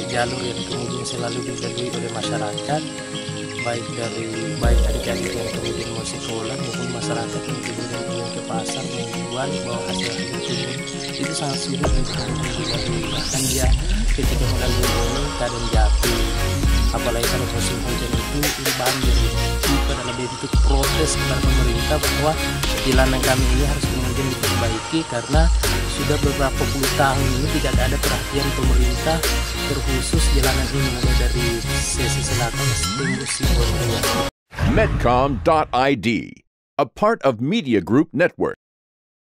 jalur yang kemudian selalu dilalui oleh masyarakat, baik adik-adik yang kemudian mau sekolah maupun masyarakat yang kemudian ingin ke pasar menjual bahwa hasil itu sangat sulit untuk kemudian dilalui. Bahkan dia ketika melalui ini keadaan jatuh, apalagi kalau musim hujan itu banjir. Itu adalah bentuk protes kepada pemerintah bahwa jalanan kami ini harus kemudian diperbaiki, karena sudah beberapa puluh tahun ini tidak ada perhatian pemerintah terkhusus jalanan ini, mulai dari sisi selatan tembus Sibolga. Medcom.id, a part of Media Group Network.